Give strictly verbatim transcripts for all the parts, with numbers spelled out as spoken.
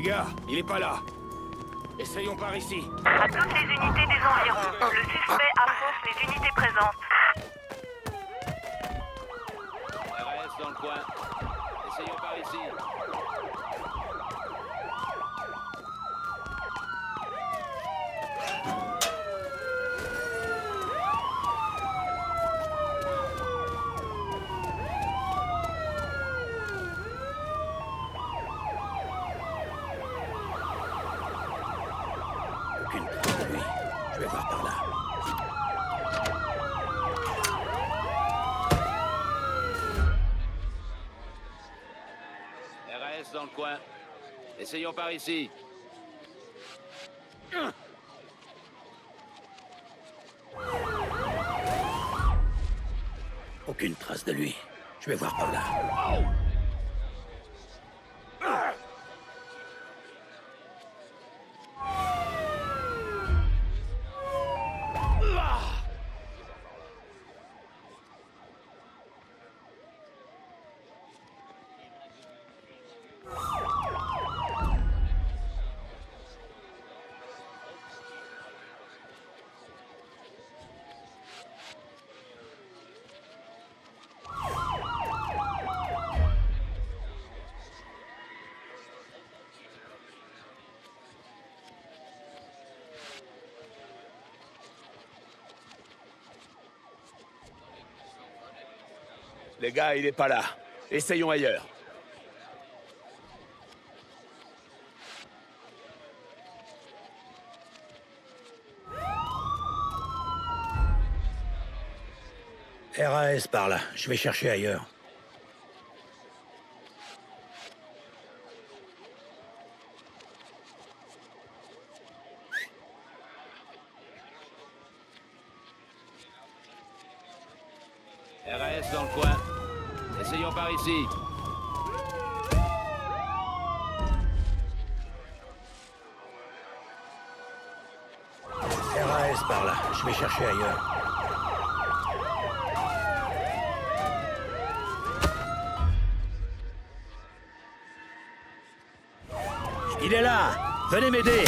gars, il est pas là. Essayons par ici. À toutes les unités des environs, le suspect affronte les unités présentes. R S dans le coin. Essayons par ici. Aucune trace de lui. Je vais voir par là. R S dans le coin. Essayons par ici. Aucune trace de lui. Je vais voir par là. Les gars, il est pas là. Essayons ailleurs. R A S par là. Je vais chercher ailleurs. R S dans le coin. Essayons par ici. R A S par là. Je vais chercher ailleurs. Il est là! Venez m'aider!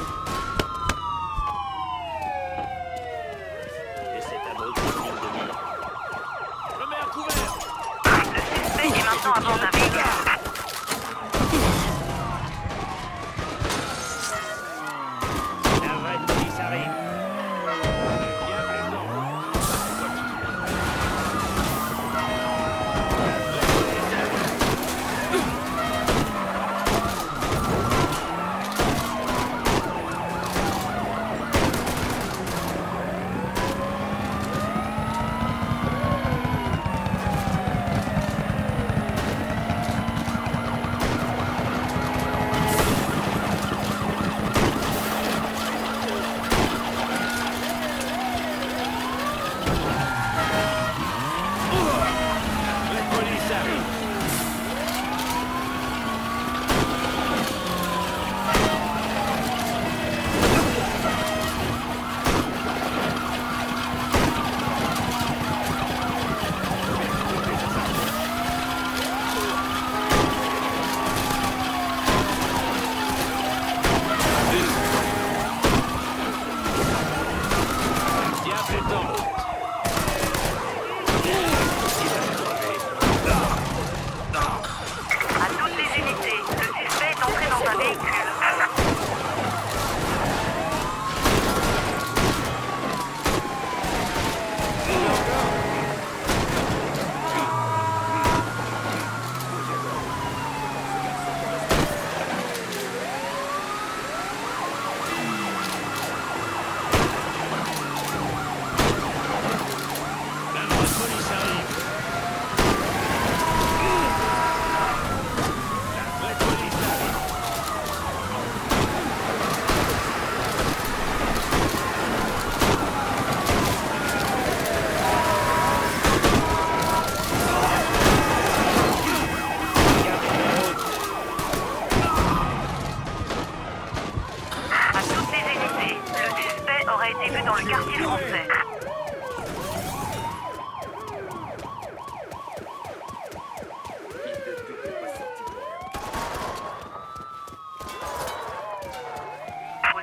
Et c'est à votre ligne de mire. Je mets un couvert. Le suspect est maintenant à bord d'un véhicule. La vraie police arrive.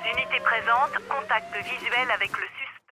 Unité présente, contact visuel avec le suspect.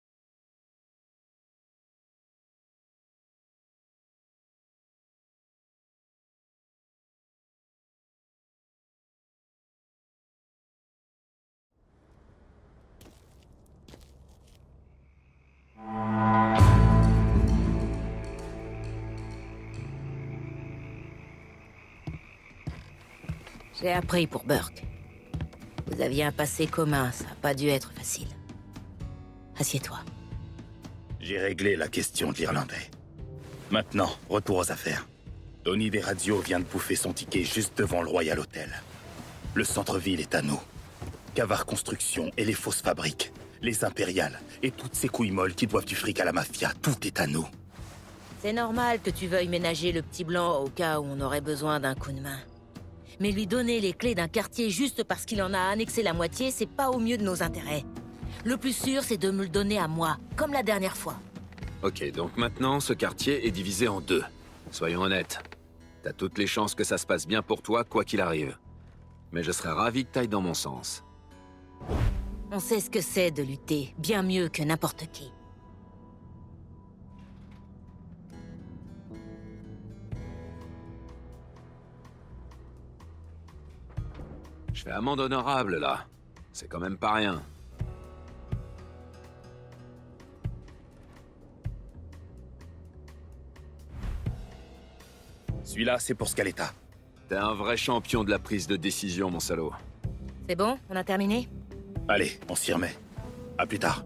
J'ai appris pour Burke. Vous aviez un passé commun, ça n'a pas dû être facile. Assieds-toi. J'ai réglé la question de l'Irlandais. Maintenant, retour aux affaires. Tony des radios vient de bouffer son ticket juste devant le Royal Hotel. Le centre-ville est à nous. Cavar Construction et les fausses fabriques, les impériales et toutes ces couilles molles qui doivent du fric à la mafia, tout est à nous. C'est normal que tu veuilles ménager le petit blanc au cas où on aurait besoin d'un coup de main. Mais lui donner les clés d'un quartier juste parce qu'il en a annexé la moitié, c'est pas au mieux de nos intérêts. Le plus sûr, c'est de me le donner à moi, comme la dernière fois. Ok, donc maintenant, ce quartier est divisé en deux. Soyons honnêtes. T'as toutes les chances que ça se passe bien pour toi, quoi qu'il arrive. Mais je serais ravi que t'ailles dans mon sens. On sait ce que c'est de lutter, bien mieux que n'importe qui. Je fais amende honorable, là. C'est quand même pas rien. Celui-là, c'est pour Scaletta. T'es un vrai champion de la prise de décision, mon salaud. C'est bon? On a terminé? Allez, on s'y remet. À plus tard.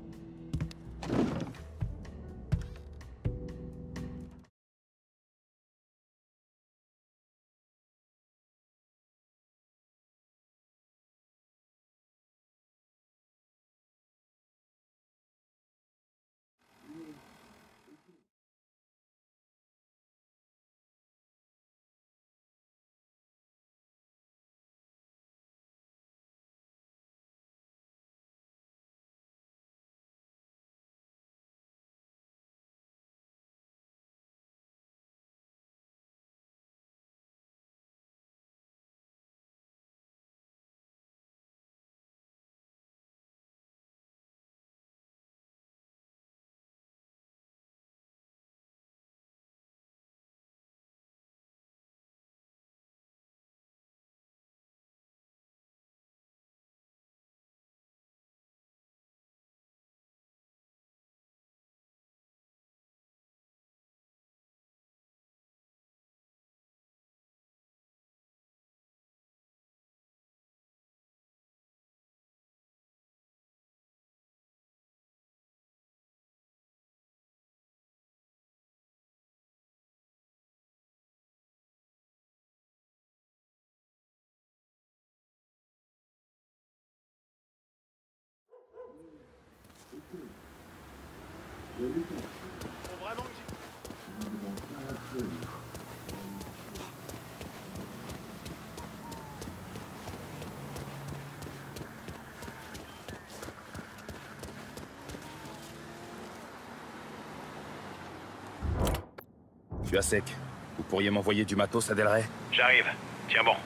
Je suis à sec. Vous pourriez m'envoyer du matos à Delray? J'arrive. Tiens bon.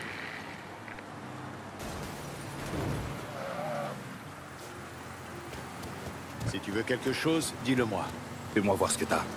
Si tu veux quelque chose, dis-le-moi. Fais-moi voir ce que t'as.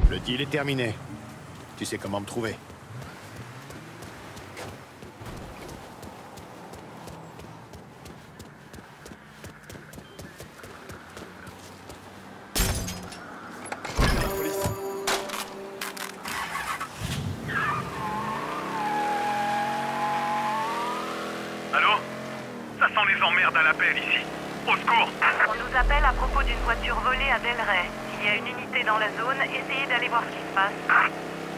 Le deal est terminé. Tu sais comment me trouver. Allô? Ça sent les emmerdes à l'appel ici. Au secours! On nous appelle à propos d'une voiture volée à Del Rey. S'il y a une unité dans la zone, essayez d'aller voir ce qui se passe.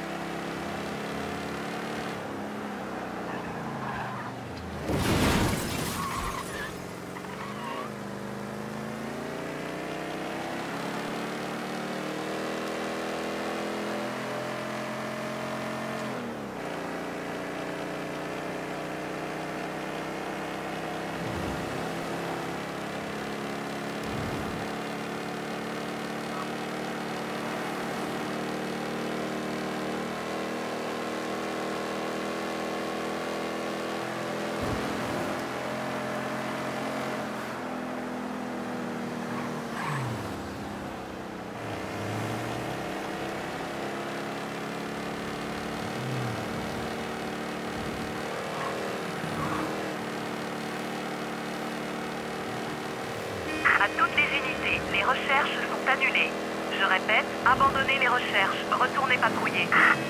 À toutes les unités, les recherches sont annulées. Je répète, abandonnez les recherches, retournez patrouiller.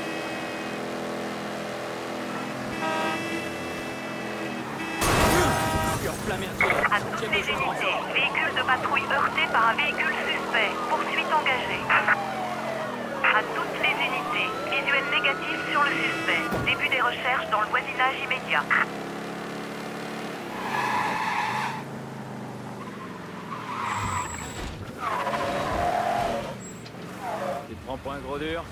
À toutes les unités, véhicule de patrouille heurté par un véhicule suspect. Poursuite engagée. À toutes les unités, visuel négatif sur le suspect. Début des recherches dans le voisinage immédiat. Tu te prends pour un gros dur?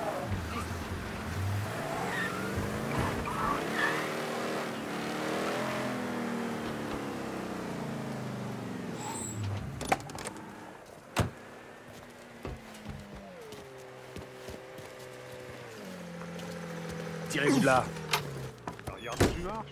Tirez-vous de là. Regarde, tu marches.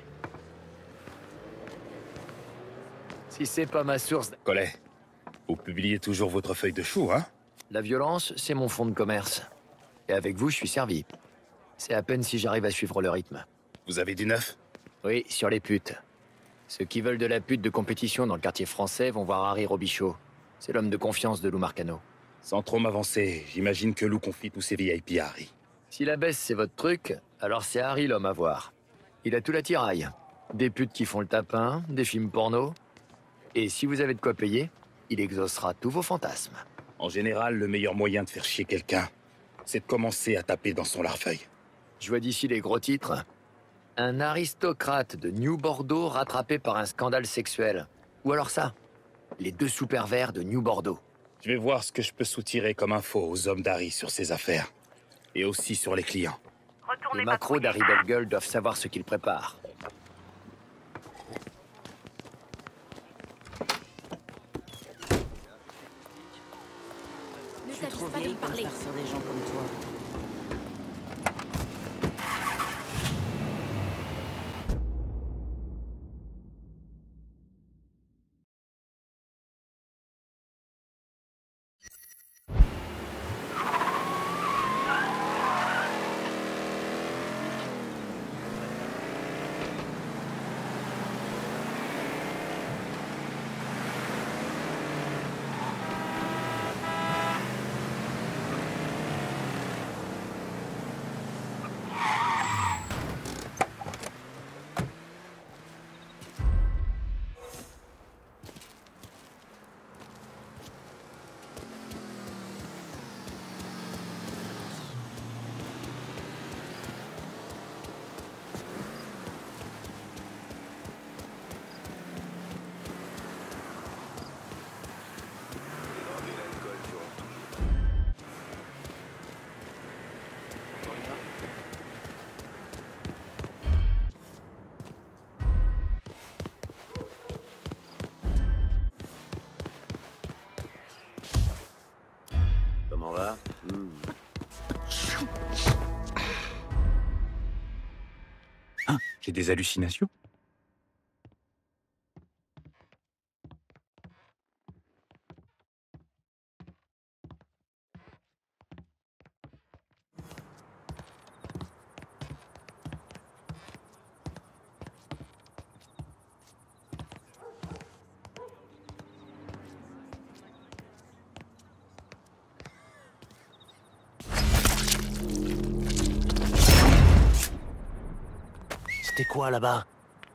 Si c'est pas ma source... Collet, vous publiez toujours votre feuille de chou, hein? La violence, c'est mon fonds de commerce. Et avec vous, je suis servi. C'est à peine si j'arrive à suivre le rythme. Vous avez du neuf? Oui, sur les putes. Ceux qui veulent de la pute de compétition dans le quartier français vont voir Harry Robichaud. C'est l'homme de confiance de Lou Marcano. Sans trop m'avancer, j'imagine que Lou confie tous ses V I P à Harry. Si la baisse, c'est votre truc, alors c'est Harry l'homme à voir. Il a tout l'attirail. Des putes qui font le tapin, des films porno. Et si vous avez de quoi payer, il exaucera tous vos fantasmes. En général, le meilleur moyen de faire chier quelqu'un, c'est de commencer à taper dans son larfeuille. Je vois d'ici les gros titres. Un aristocrate de New Bordeaux rattrapé par un scandale sexuel. Ou alors ça, les dessous pervers de New Bordeaux. Je vais voir ce que je peux soutirer comme info aux hommes d'Harry sur ses affaires. Et aussi sur les clients. Retournez Les macros patrouiller. d'Harry Bellegueule doivent savoir ce qu'ils préparent. Ne t'avise pas de me parler. sur des gens comme toi. Comment va? Hein? J'ai des hallucinations? C'était quoi là-bas?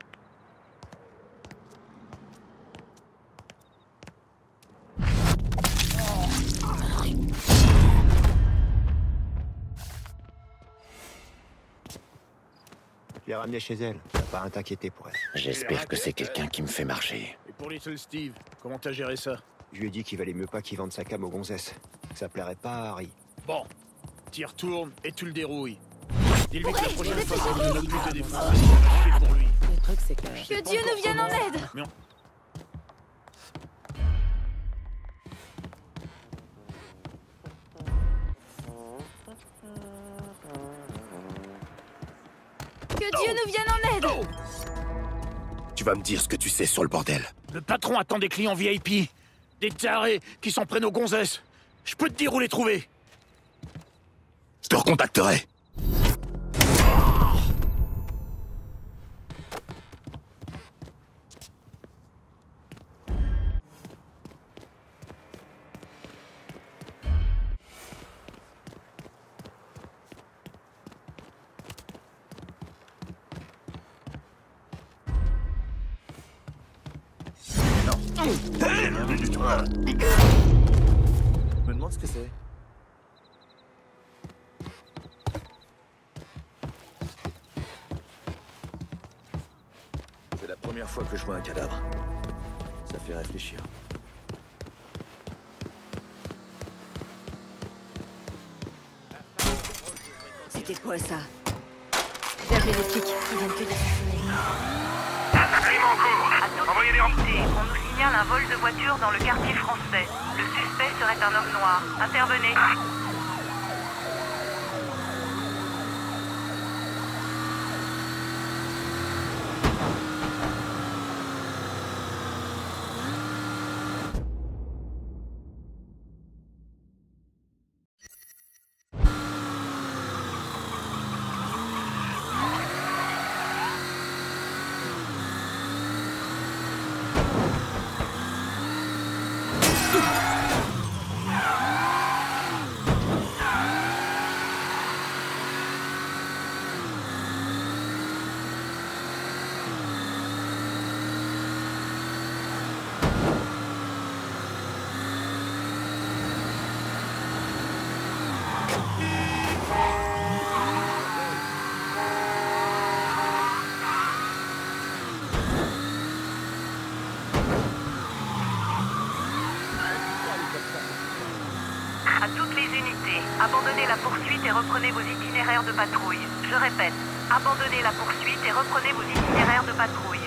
Je l'ai ramenée chez elle. T'as pas à t'inquiéter pour elle. J'espère que c'est quelqu'un qui me fait marcher. Et pour Little Steve, comment t'as géré ça? Je lui ai dit qu'il valait mieux pas qu'il vende sa cam aux gonzesses. Ça plairait pas à Harry. Bon, t'y retournes et tu le dérouilles. Dis-lui que la prochaine fois qu'on nous donne plus de défense, ça va chier pour lui. Le truc, c'est que... Que Dieu nous vienne en aide! Mais on- Que Dieu nous vienne en aide! Tu vas me dire ce que tu sais sur le bordel. Le patron attend des clients V I P. Des tarés qui s'en prennent aux gonzesses. Je peux te dire où les trouver. Je te recontacterai. Rien du tout. Je me demande ce que c'est. C'est la première fois que je vois un cadavre. Ça fait réfléchir. C'était quoi ça? J'avais les flics, ils viennent que d'assassiner. À toute unité, on nous signale un vol de voiture dans le quartier français. Le suspect serait un homme noir. Intervenez. À toutes les unités, abandonnez la poursuite et reprenez vos itinéraires de patrouille. Je répète, abandonnez la poursuite et reprenez vos itinéraires de patrouille.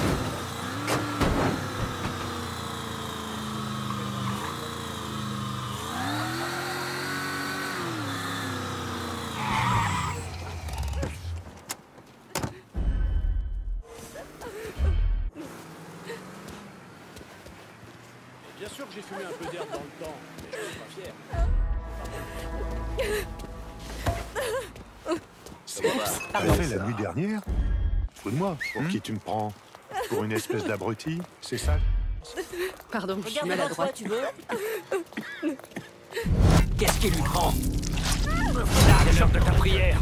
Bien sûr que j'ai fumé un peu d'herbe dans le temps, mais je suis pas fier. T'as fait la nuit dernière? Fous de moi. Pour qui tu me prends? Pour une espèce d'abruti? C'est ça? Pardon, je suis maladroite. tu veux? Qu'est-ce qui lui prend? C'est l'heure de ta prière.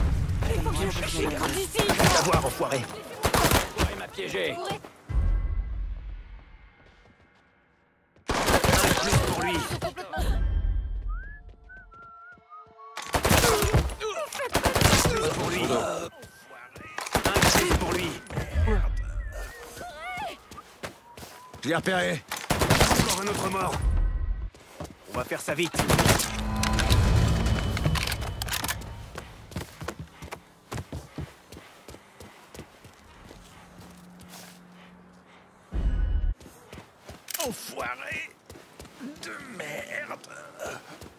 Savoir, enfoiré. Il m'a piégé. Pour lui. Pour lui. Un plus pour lui. Je l'ai repéré. Encore un autre mort. On va faire ça vite. Enfoiré de merde.